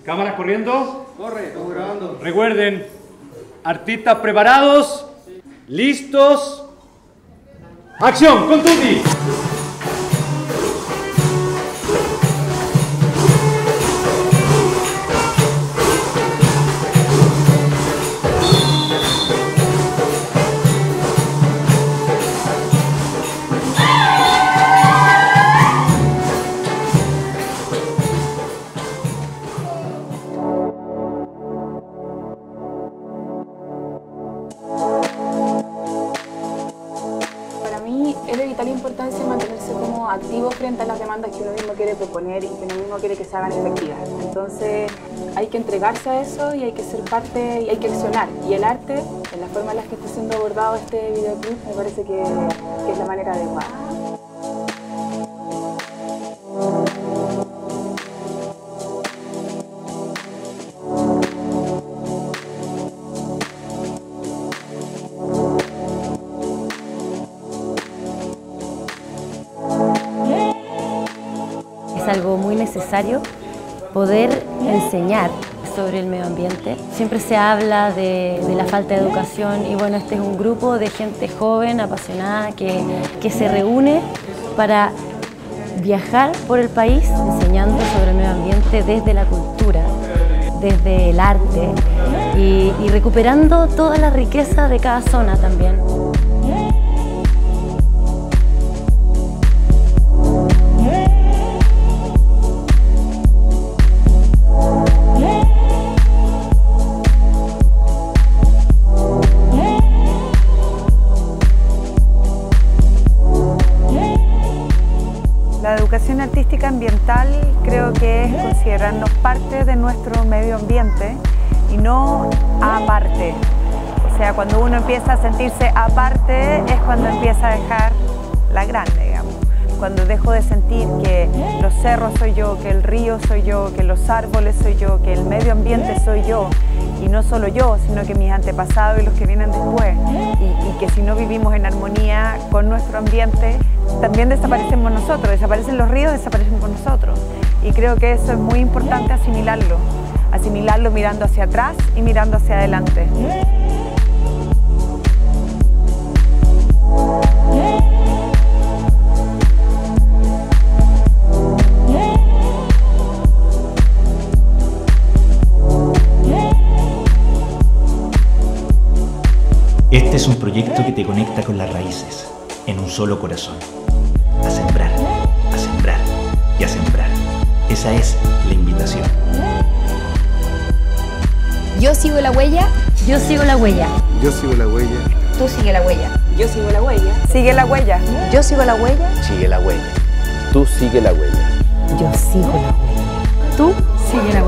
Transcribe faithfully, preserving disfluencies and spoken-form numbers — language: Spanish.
Cámaras corriendo. Corre, estamos grabando. Recuerden, artistas preparados, listos. ¡Acción! ¡Con tutti! Es de vital importancia mantenerse como activo frente a las demandas que uno mismo quiere proponer y que uno mismo quiere que se hagan efectivas. Entonces hay que entregarse a eso y hay que ser parte y hay que accionar. Y el arte, en la forma en la que está siendo abordado este videoclip, me parece que, que es la manera adecuada. Es algo muy necesario poder enseñar sobre el medio ambiente. Siempre se habla de, de la falta de educación y bueno, este es un grupo de gente joven, apasionada, que, que se reúne para viajar por el país enseñando sobre el medio ambiente desde la cultura, desde el arte y, y recuperando toda la riqueza de cada zona también. La educación artística ambiental creo que es considerarnos parte de nuestro medio ambiente y no aparte. O sea, cuando uno empieza a sentirse aparte es cuando empieza a dejar la grande, digamos. Cuando dejo de sentir que los cerros soy yo, que el río soy yo, que los árboles soy yo, que el medio ambiente soy yo. Y no solo yo, sino que mis antepasados y los que vienen después. Y, y que si no vivimos en armonía con nuestro ambiente, también desaparecemos nosotros, desaparecen los ríos, desaparecemos nosotros. Y creo que eso es muy importante asimilarlo, asimilarlo mirando hacia atrás y mirando hacia adelante. Este es un proyecto que te conecta con las raíces, en un solo corazón. A sembrar, a sembrar y a sembrar. Esa es la invitación. Yo sigo la huella. Yo sigo la huella. Yo sigo la huella. Tú sigue la huella. Yo sigo la huella. Sigue la huella. Yo sigo la huella. Sigue la huella. Tú sigue la huella. Yo sigo la huella. Tú sigue la huella.